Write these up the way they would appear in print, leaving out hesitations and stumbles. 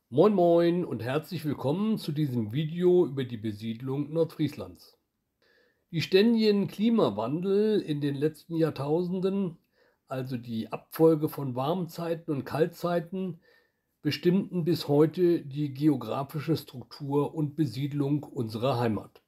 Moin Moin und herzlich willkommen zu diesem Video über die Besiedlung Nordfrieslands. Die ständigen Klimawandel in den letzten Jahrtausenden, also die Abfolge von Warmzeiten und Kaltzeiten, bestimmten bis heute die geografische Struktur und Besiedlung unserer Heimat.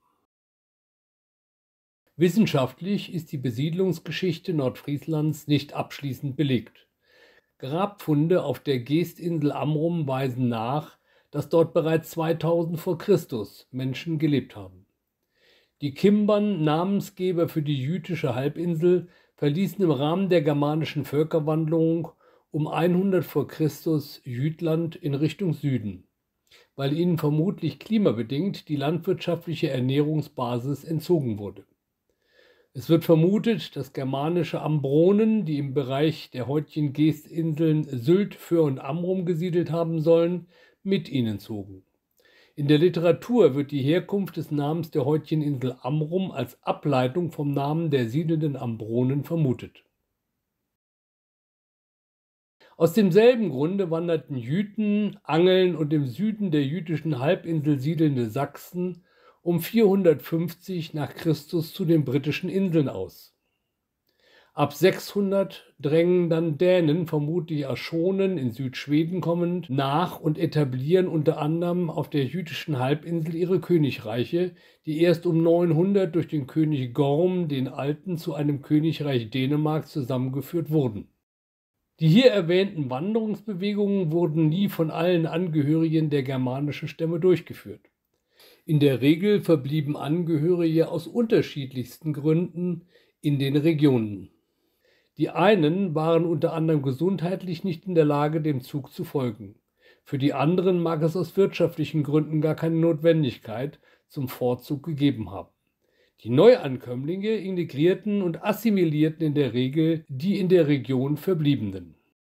Wissenschaftlich ist die Besiedlungsgeschichte Nordfrieslands nicht abschließend belegt. Grabfunde auf der Geestinsel Amrum weisen nach, dass dort bereits 2000 vor Christus Menschen gelebt haben. Die Kimbern, Namensgeber für die jütische Halbinsel, verließen im Rahmen der germanischen Völkerwanderung um 100 vor Christus Jütland in Richtung Süden, weil ihnen vermutlich klimabedingt die landwirtschaftliche Ernährungsbasis entzogen wurde. Es wird vermutet, dass germanische Ambronen, die im Bereich der heutigen Geestinseln Sylt, Föhr und Amrum gesiedelt haben sollen, mit ihnen zogen. In der Literatur wird die Herkunft des Namens der heutigen Insel Amrum als Ableitung vom Namen der siedelnden Ambronen vermutet. Aus demselben Grunde wanderten Jüten, Angeln und im Süden der jütischen Halbinsel siedelnde Sachsen um 450 nach Christus zu den britischen Inseln aus. Ab 600 drängen dann Dänen, vermutlich aus Schonen in Südschweden kommend, nach und etablieren unter anderem auf der jütischen Halbinsel ihre Königreiche, die erst um 900 durch den König Gorm den Alten zu einem Königreich Dänemark zusammengeführt wurden. Die hier erwähnten Wanderungsbewegungen wurden nie von allen Angehörigen der germanischen Stämme durchgeführt. In der Regel verblieben Angehörige aus unterschiedlichsten Gründen in den Regionen. Die einen waren unter anderem gesundheitlich nicht in der Lage, dem Zug zu folgen. Für die anderen mag es aus wirtschaftlichen Gründen gar keine Notwendigkeit zum Vorzug gegeben haben. Die Neuankömmlinge integrierten und assimilierten in der Regel die in der Region Verbliebenen.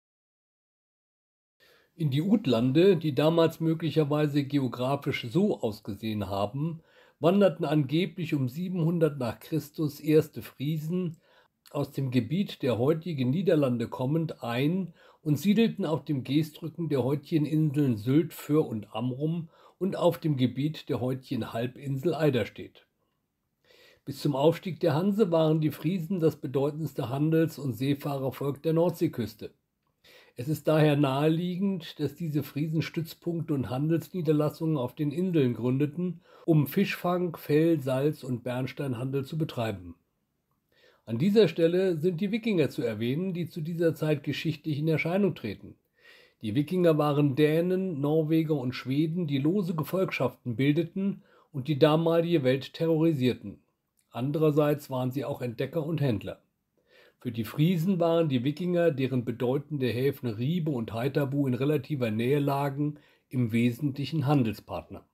In die Utlande, die damals möglicherweise geografisch so ausgesehen haben, wanderten angeblich um 700 nach Christus erste Friesen aus dem Gebiet der heutigen Niederlande kommend ein und siedelten auf dem Geestrücken der heutigen Inseln Sylt, Föhr und Amrum und auf dem Gebiet der heutigen Halbinsel Eiderstedt. Bis zum Aufstieg der Hanse waren die Friesen das bedeutendste Handels- und Seefahrervolk der Nordseeküste. Es ist daher naheliegend, dass diese Friesen Stützpunkte und Handelsniederlassungen auf den Inseln gründeten, um Fischfang, Fell-, Salz- und Bernsteinhandel zu betreiben. An dieser Stelle sind die Wikinger zu erwähnen, die zu dieser Zeit geschichtlich in Erscheinung treten. Die Wikinger waren Dänen, Norweger und Schweden, die lose Gefolgschaften bildeten und die damalige Welt terrorisierten. Andererseits waren sie auch Entdecker und Händler. Für die Friesen waren die Wikinger, deren bedeutende Häfen Ribe und Haithabu in relativer Nähe lagen, im Wesentlichen Handelspartner.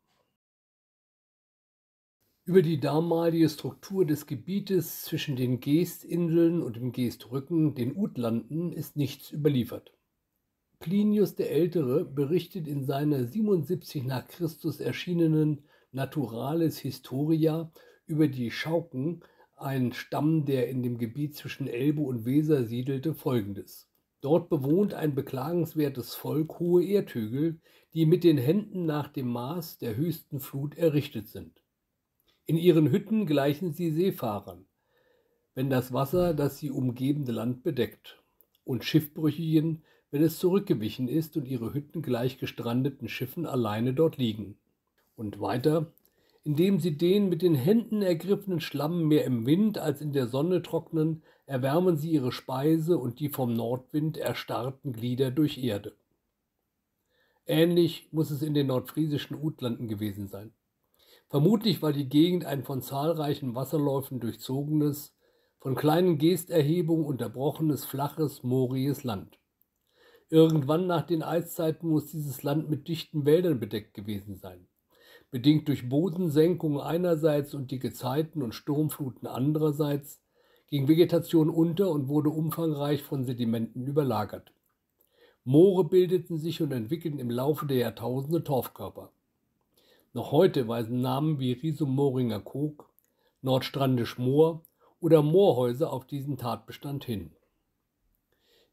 Über die damalige Struktur des Gebietes zwischen den Geestinseln und dem Geestrücken, den Utlanden, ist nichts überliefert. Plinius der Ältere berichtet in seiner 77 nach Christus erschienenen Naturalis Historia über die Chauken, ein Stamm, der in dem Gebiet zwischen Elbe und Weser siedelte, Folgendes: Dort bewohnt ein beklagenswertes Volk hohe Erdhügel, die mit den Händen nach dem Maß der höchsten Flut errichtet sind. In ihren Hütten gleichen sie Seefahrern, wenn das Wasser das sie umgebende Land bedeckt, und Schiffbrüchigen, wenn es zurückgewichen ist und ihre Hütten gleich gestrandeten Schiffen alleine dort liegen. Und weiter: Indem sie den mit den Händen ergriffenen Schlamm mehr im Wind als in der Sonne trocknen, erwärmen sie ihre Speise und die vom Nordwind erstarrten Glieder durch Erde. Ähnlich muss es in den nordfriesischen Utlanden gewesen sein. Vermutlich war die Gegend ein von zahlreichen Wasserläufen durchzogenes, von kleinen Geesterhebungen unterbrochenes, flaches, mooriges Land. Irgendwann nach den Eiszeiten muss dieses Land mit dichten Wäldern bedeckt gewesen sein. Bedingt durch Bodensenkungen einerseits und die Gezeiten und Sturmfluten andererseits ging Vegetation unter und wurde umfangreich von Sedimenten überlagert. Moore bildeten sich und entwickelten im Laufe der Jahrtausende Torfkörper. Noch heute weisen Namen wie Riesumooringer Kog, Nordstrandisch Moor oder Moorhäuser auf diesen Tatbestand hin.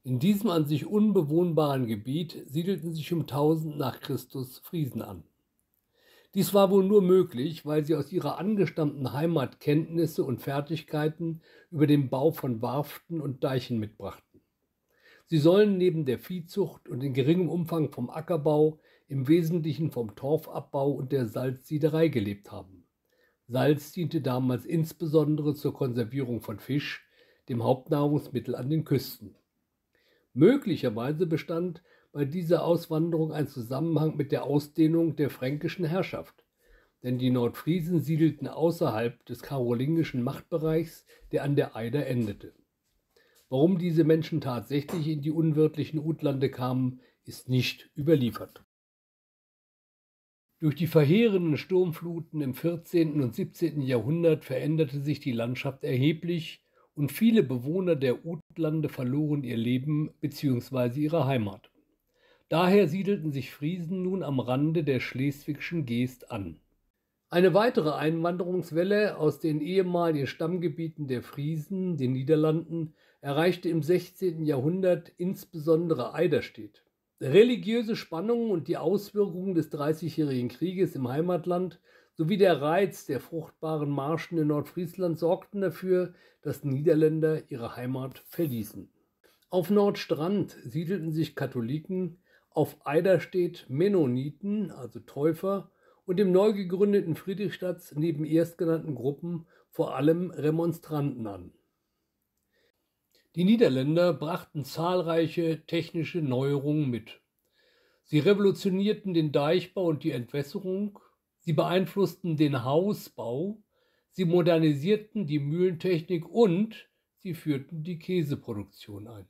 In diesem an sich unbewohnbaren Gebiet siedelten sich um 1000 nach Christus Friesen an. Dies war wohl nur möglich, weil sie aus ihrer angestammten Heimat Kenntnisse und Fertigkeiten über den Bau von Warften und Deichen mitbrachten. Sie sollen neben der Viehzucht und in geringem Umfang vom Ackerbau im Wesentlichen vom Torfabbau und der Salzsiederei gelebt haben. Salz diente damals insbesondere zur Konservierung von Fisch, dem Hauptnahrungsmittel an den Küsten. Möglicherweise bestand bei dieser Auswanderung ein Zusammenhang mit der Ausdehnung der fränkischen Herrschaft, denn die Nordfriesen siedelten außerhalb des karolingischen Machtbereichs, der an der Eider endete. Warum diese Menschen tatsächlich in die unwirtlichen Utlande kamen, ist nicht überliefert. Durch die verheerenden Sturmfluten im 14. und 17. Jahrhundert veränderte sich die Landschaft erheblich und viele Bewohner der Utlande verloren ihr Leben bzw. ihre Heimat. Daher siedelten sich Friesen nun am Rande der Schleswigschen Geest an. Eine weitere Einwanderungswelle aus den ehemaligen Stammgebieten der Friesen, den Niederlanden, erreichte im 16. Jahrhundert insbesondere Eiderstedt. Religiöse Spannungen und die Auswirkungen des Dreißigjährigen Krieges im Heimatland sowie der Reiz der fruchtbaren Marschen in Nordfriesland sorgten dafür, dass Niederländer ihre Heimat verließen. Auf Nordstrand siedelten sich Katholiken, auf Eiderstedt Mennoniten, also Täufer, und im neu gegründeten Friedrichstadt neben erstgenannten Gruppen vor allem Remonstranten an. Die Niederländer brachten zahlreiche technische Neuerungen mit. Sie revolutionierten den Deichbau und die Entwässerung, sie beeinflussten den Hausbau, sie modernisierten die Mühlentechnik und sie führten die Käseproduktion ein.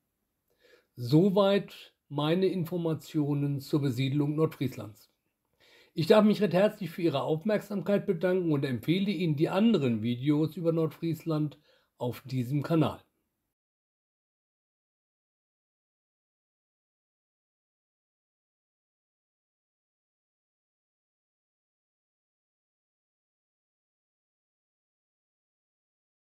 Soweit meine Informationen zur Besiedlung Nordfrieslands. Ich darf mich recht herzlich für Ihre Aufmerksamkeit bedanken und empfehle Ihnen die anderen Videos über Nordfriesland auf diesem Kanal.